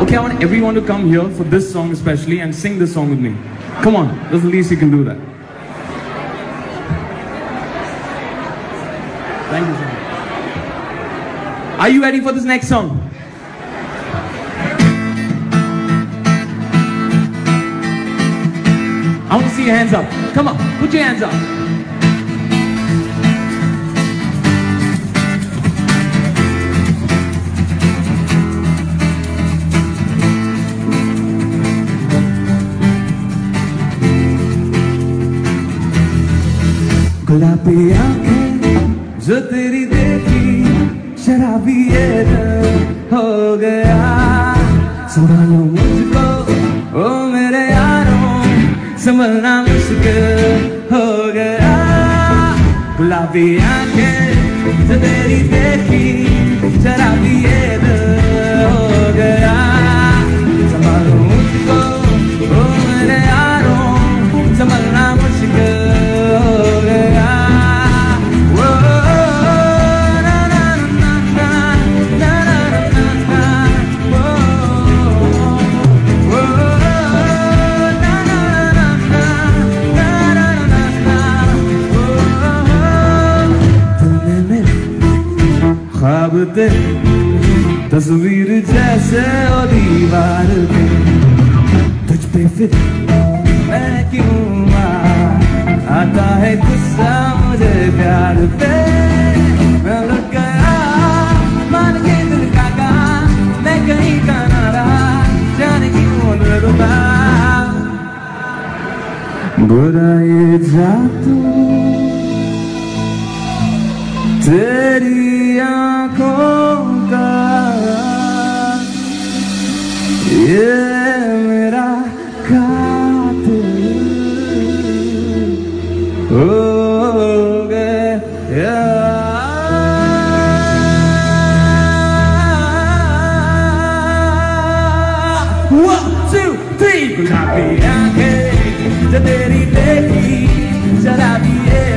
Okay, I want everyone to come here for this song especially and sing this song with me. Come on, that's the least you can do that. Thank you so much. Are you ready for this next song? I want to see your hands up. Come on, put your hands up. गुलाबी आंखें जो तेरी देखी शराबी ये दिल हो गया संभालो मुझको ओ मेरे यारों संभलना मुश्किल हो गया गुलाबी आंखें जो तेरी देखी शराबी ये दिल हो गया संभालो मुझको ओ मेरे यारों संभलना मुश्किल ख्वाब तेरी तस्वीर जैसे ओ दीवार पे तुझ पे फिर मैं क्यों आता है गुस्सा मुझे प्यार पे मैं लुट गया मान के दिल का मैं कहीं का ना रहा जाने क्यों रुका बुरा ये जादू तेरी आँखों का ये मेरा कातिल हो गया One, two, three गुलाबी आँखें जो तेरी देखी शराबी